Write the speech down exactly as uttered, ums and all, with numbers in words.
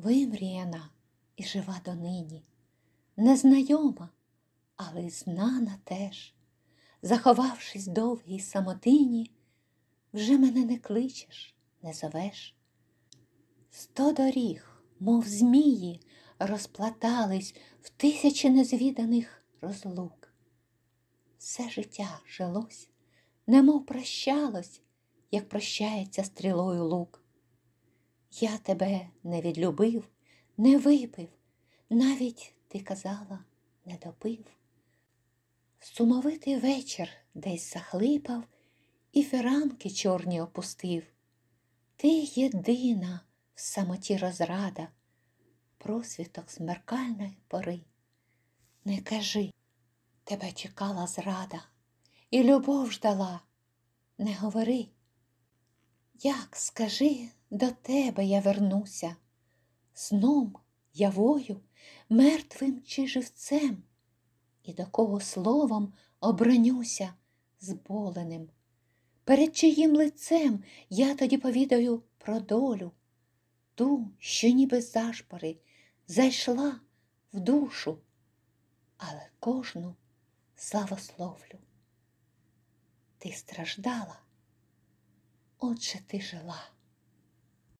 Вимріяна і жива донині, незнайома, але й знана теж. Заховавшись довгій самотині, вже мене не кличеш, не зовеш. Сто доріг, мов змії, розплатались в тисячі незвіданих розлук. Все життя жилось, немов прощалось, як прощається стрілою лук. Я тебе не відлюбив, не випив, навіть, ти казала, не допив. Сумовитий вечір десь захлипав і фіранки чорні опустив. Ти єдина в самоті розрада, просвіток смеркальної пори. Не кажи, тебе чекала зрада, і любов ждала. Не говори, як, скажи, до тебе я вернуся, сном, явою, мертвим чи живцем, і до кого словом обронюся зболеним, перед чиїм лицем я тоді повідаю про долю, ту, що ніби зашпори зайшла в душу, але кожну славословлю. Ти страждала, отже ти жила.